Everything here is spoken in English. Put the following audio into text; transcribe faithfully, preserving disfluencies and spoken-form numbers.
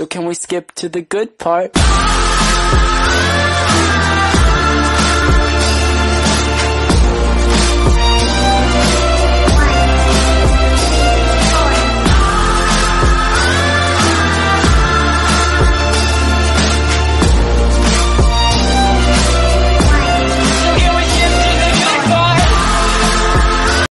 So can we skip to the good part?